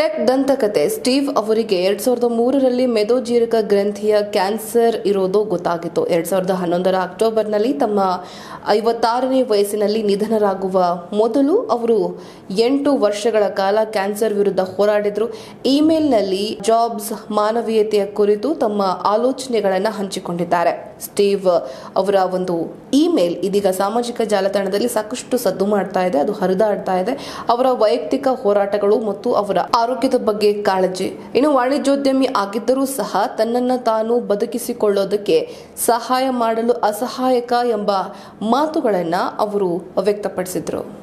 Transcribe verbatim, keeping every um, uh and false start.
Tech ದಂತಕತೆ Steve ಅವರಿಗೆ ಎರಡ್ ಸಾವಿರದ ಮೂರರಲ್ಲಿ ಮೆದೋಜೀರಕ ಗ್ರಂಥಿಯ ಕ್ಯಾನ್ಸರ್ ಇರೋದು ಗೊತ್ತಾಗಿತ್ತು. ಎರಡ್ ಸಾವಿರದ ಹನ್ನೊಂದರ ಅಕ್ಟೋಬರ್ನಲ್ಲಿ ತಮ್ಮ ಐವತ್ತಾರನೇ ವಯಸ್ಸಿನಲ್ಲಿ ನಿಧನರಾಗುವ ಮೊದಲು ಅವರು ಎಂಟು ವರ್ಷಗಳ ಕಾಲ ಕ್ಯಾನ್ಸರ್ ವಿರುದ್ಧ ಹೋರಾಡಿದ್ರು. ಇಮೇಲ್ನಲ್ಲಿ ಜಾಬ್ಸ್ ಮಾನವೀಯತೆಯ ಕುರಿತು ತಮ್ಮ ಆಲೋಚನೆಗಳನ್ನು ಹಂಚಿಕೊಂಡಿದ್ದಾರೆ. ಸ್ಟೀವ್ ಅವರ ಒಂದು ಇಮೇಲ್ ಇದೀಗ ಸಾಮಾಜಿಕ ಜಾಲತಾಣದಲ್ಲಿ ಸಾಕಷ್ಟು ಸದ್ದು ಮಾಡ್ತಾ ಇದೆ, ಅದು ಹರಿದಾಡ್ತಾ ಇದೆ. ಅವರ ವೈಯಕ್ತಿಕ ಹೋರಾಟಗಳು ಮತ್ತು ಅವರ ಆರೋಗ್ಯದ ಬಗ್ಗೆ ಕಾಳಜಿ. ಇನ್ನು ವಾಣಿಜ್ಯೋದ್ಯಮಿ ಆಗಿದ್ದರೂ ಸಹ ತನ್ನನ್ನು ತಾನು ಬದುಕಿಸಿಕೊಳ್ಳೋದಕ್ಕೆ ಸಹಾಯ ಮಾಡಲು ಅಸಹಾಯಕ ಎಂಬ ಮಾತುಗಳನ್ನು ಅವರು ವ್ಯಕ್ತಪಡಿಸಿದ್ರು.